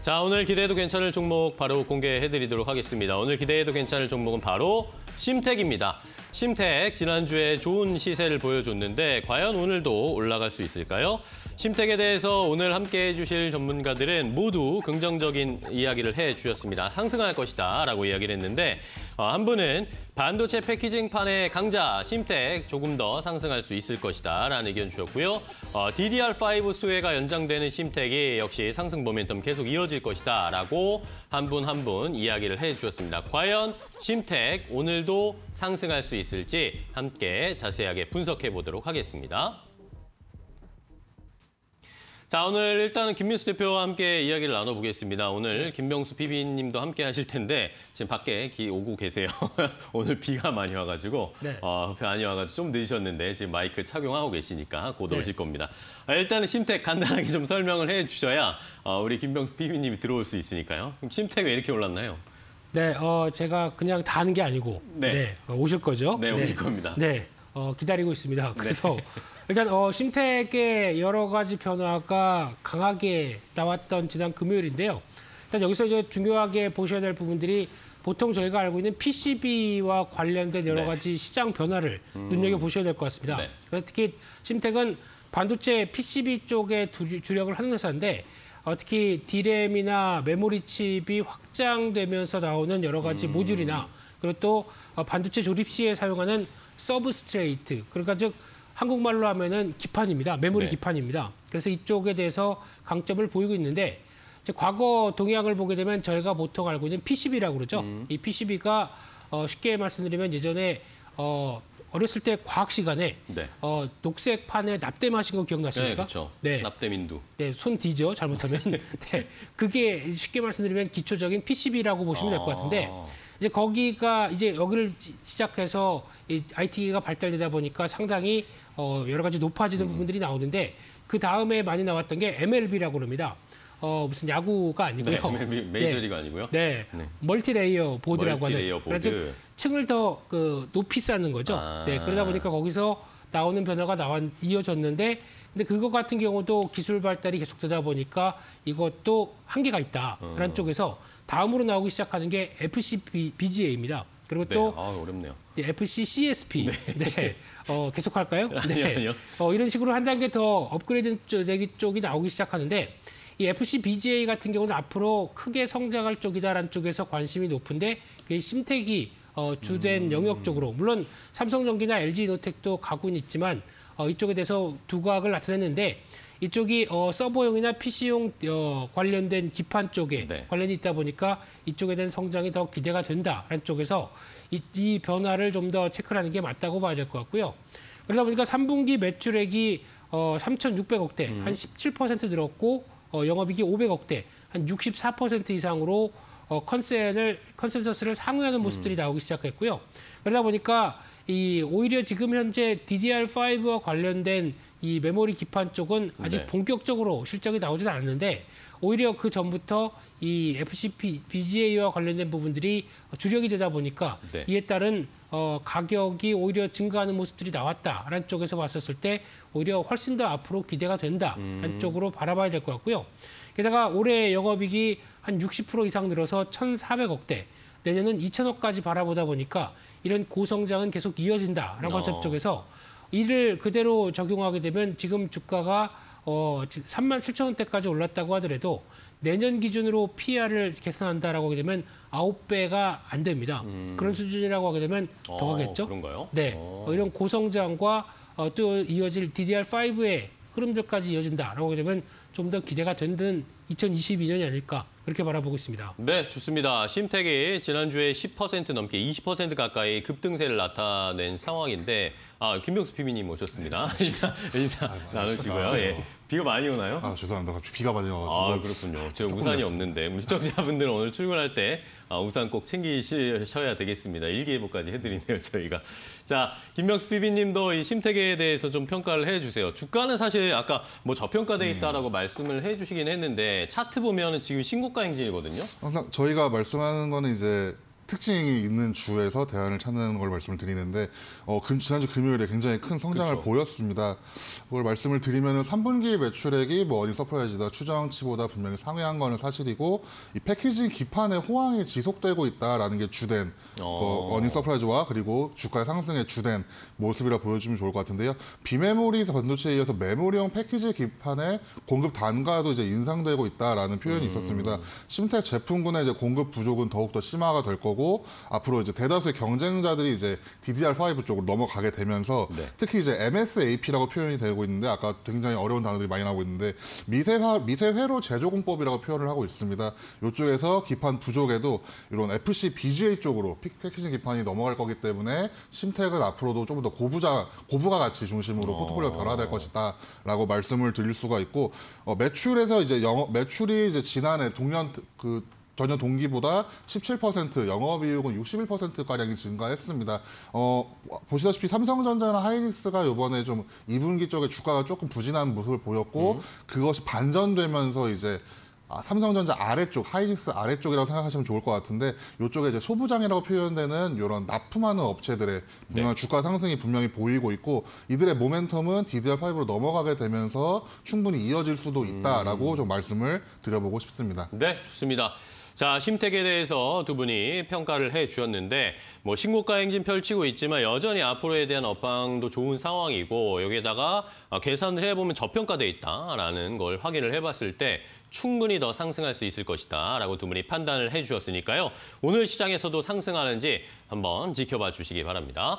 자, 오늘 기대해도 괜찮을 종목 바로 공개해드리도록 하겠습니다. 오늘 기대해도 괜찮을 종목은 바로 심택입니다. 심택, 지난주에 좋은 시세를 보여줬는데 과연 오늘도 올라갈 수 있을까요? 심택에 대해서 오늘 함께 해주실 전문가들은 모두 긍정적인 이야기를 해주셨습니다. 상승할 것이다 라고 이야기를 했는데 한 분은 반도체 패키징판의 강자 심택 조금 더 상승할 수 있을 것이다 라는 의견 주셨고요. DDR5 수혜가 연장되는 심택이 역시 상승 모멘텀 계속 이어질 것이다 라고 한 분 한 분 이야기를 해주셨습니다. 과연 심택 오늘도 상승할 수 있을지 함께 자세하게 분석해 보도록 하겠습니다. 자, 오늘 일단은 김민수 대표와 함께 이야기를 나눠보겠습니다. 오늘 김명수 PB님도 함께 하실 텐데 지금 밖에 오고 계세요. 오늘 비가 많이 와가지고 많이 와가지고 좀 늦으셨는데 지금 마이크 착용하고 계시니까 곧 오실 겁니다. 일단은 심택 간단하게 좀 설명을 해주셔야 우리 김명수 PB님이 들어올 수 있으니까요. 심택 왜 이렇게 올랐나요? 네, 제가 그냥 다 하는 게 아니고 오실 거죠? 네, 오실 겁니다. 네. 기다리고 있습니다. 그래서 일단 심택의 여러 가지 변화가 강하게 나왔던 지난 금요일인데요. 일단 여기서 이제 중요하게 보셔야 될 부분들이 보통 저희가 알고 있는 PCB와 관련된 여러 가지 시장 변화를 눈여겨보셔야 될 것 같습니다. 그래서 특히 심택은 반도체 PCB 쪽에 주력을 하는 회사인데 특히 D램이나 메모리 칩이 확장되면서 나오는 여러 가지 모듈이나 그리고 또 반도체 조립 시에 사용하는 서브스트레이트, 그러니까 즉 한국말로 하면은 기판입니다. 메모리 기판입니다. 그래서 이쪽에 대해서 강점을 보이고 있는데 이제 과거 동향을 보게 되면 저희가 보통 알고 있는 PCB라고 그러죠. 이 PCB가 쉽게 말씀드리면 예전에 어렸을 때 과학 시간에 녹색 판에 납땜 하신 거 기억나십니까? 네, 그렇죠. 납땜인두. 네, 손 뒤죠, 잘못하면. 네, 그게 쉽게 말씀드리면 기초적인 PCB라고 보시면 될 것 같은데 이제 거기가 이제 여기를 시작해서 이 IT가 발달되다 보니까 상당히 여러 가지 높아지는 부분들이 나오는데 그 다음에 많이 나왔던 게 MLB라고 그럽니다. 무슨 야구가 아니고요. MLB 메이저리가 아니고요. 멀티레이어 보드라고 멀티레이어 하는. 보드. 그래서 층을 더 높이 쌓는 거죠. 그러다 보니까 거기서 나오는 변화가 이어졌는데 근데 그거 같은 경우도 기술 발달이 계속되다 보니까 이것도 한계가 있다라는 쪽에서 다음으로 나오기 시작하는 게 FCBGA입니다. 그리고 또 어렵네요. FCCSP. 계속 할까요? 아니요. 이런 식으로 한 단계 더 업그레이드 쪽이 나오기 시작하는데 이 FCBGA 같은 경우는 앞으로 크게 성장할 쪽이다라는 쪽에서 관심이 높은데 그게 심택이 주된 영역 쪽으로 물론 삼성전기나 LG이노텍도 가고는 있지만 이쪽에 대해서 두각을 나타냈는데 이쪽이 서버용이나 PC용 관련된 기판 쪽에 관련이 있다 보니까 이쪽에 대한 성장이 더 기대가 된다라는 쪽에서 이 변화를 좀 더 체크를 하는 게 맞다고 봐야 될 것 같고요. 그러다 보니까 3분기 매출액이 3,600억대, 한 17% 늘었고 영업이익이 500억대, 한 64% 이상으로 컨센서스를 상회하는 모습들이 나오기 시작했고요. 그러다 보니까 오히려 지금 현재 DDR5와 관련된 이 메모리 기판 쪽은 아직 본격적으로 실적이 나오진 않았는데 오히려 그 전부터 이 FCBGA와 관련된 부분들이 주력이 되다 보니까 이에 따른 가격이 오히려 증가하는 모습들이 나왔다라는 쪽에서 봤었을 때 오히려 훨씬 더 앞으로 기대가 된다라는 쪽으로 바라봐야 될 것 같고요. 게다가 올해 영업이익이 한 60% 이상 늘어서 1,400억대, 내년은 2,000억까지 바라보다 보니까 이런 고성장은 계속 이어진다라고 하는 쪽에서 이를 그대로 적용하게 되면 지금 주가가 37,000원대까지 올랐다고 하더라도 내년 기준으로 PER을 계산한다라고 하게 되면 9배가 안 됩니다. 그런 수준이라고 하게 되면 더 가겠죠? 그런가요? 이런 고성장과 또 이어질 DDR5의 흐름들까지 이어진다라고 하게 되면 좀 더 기대가 되는 2022년이 아닐까 그렇게 바라보고 있습니다. 네, 좋습니다. 심택이 지난주에 10% 넘게 20% 가까이 급등세를 나타낸 상황인데 김명수 PB님 오셨습니다. 인사 나누시고요. 비가 많이 오나요? 죄송합니다. 갑자기 비가 많이 와가지고. 그렇군요. 제가 우산이 없는데 우리 시청자분들은 오늘 출근할 때 우산 꼭 챙기셔야 되겠습니다. 일기예보까지 해드리네요, 저희가. 자, 김명수 PB님도 이 심택에 대해서 좀 평가를 해주세요. 주가는 사실 아까 뭐 저평가돼 있다라고 말씀을 해주시긴 했는데 차트 보면은 지금 신고가 행진이거든요. 항상 저희가 말씀하는 거는 이제 특징이 있는 주에서 대안을 찾는 걸 말씀을 드리는데 지난주 금요일에 굉장히 큰 성장을 그쵸. 보였습니다. 그걸 말씀을 드리면은 3분기 매출액이 뭐 어닝 서프라이즈다 추정치보다 분명히 상회한 거는 사실이고 이 패키징 기판의 호황이 지속되고 있다라는 게 주된 어닝 서프라이즈와 그리고 주가의 상승의 주된 모습이라 보여주면 좋을 것 같은데요. 비메모리 반도체에 이어서 메모리형 패키지 기판의 공급 단가도 이제 인상되고 있다라는 표현이 있었습니다. 심텍 제품군의 이제 공급 부족은 더욱 더 심화가 될 거고 앞으로 이제 대다수의 경쟁자들이 이제 DDR5 쪽으로 넘어가게 되면서 네. 특히 이제 MSAP라고 표현이 되고 있는데 아까 굉장히 어려운 단어들이 많이 나오고 있는데 미세회로 제조 공법이라고 표현을 하고 있습니다. 이쪽에서 기판 부족에도 이런 FC BGA 쪽으로 패키징 기판이 넘어갈 거기 때문에 심텍은 앞으로도 조금 더 고부가 가치 중심으로 포트폴리오가 변화될 것이다라고 말씀을 드릴 수가 있고 매출에서 이제 매출이 이제 지난해 전년 동기보다 17%, 영업이익은 61%가량이 증가했습니다. 보시다시피 삼성전자나 하이닉스가 이번에 좀 2분기 쪽에 주가가 조금 부진한 모습을 보였고 그것이 반전되면서 이제 삼성전자 아래쪽, 하이닉스 아래쪽이라고 생각하시면 좋을 것 같은데 이쪽에 이제 소부장이라고 표현되는 이런 납품하는 업체들의 분명 주가 상승이 분명히 보이고 있고 이들의 모멘텀은 DDR5로 넘어가게 되면서 충분히 이어질 수도 있다라고 좀 말씀을 드려보고 싶습니다. 네, 좋습니다. 자, 심텍에 대해서 두 분이 평가를 해주셨는데 뭐 신고가 행진 펼치고 있지만 여전히 앞으로에 대한 업황도 좋은 상황이고 여기에다가 계산을 해보면 저평가돼 있다라는 걸 확인을 해봤을 때 충분히 더 상승할 수 있을 것이다라고 두 분이 판단을 해주셨으니까요. 오늘 시장에서도 상승하는지 한번 지켜봐 주시기 바랍니다.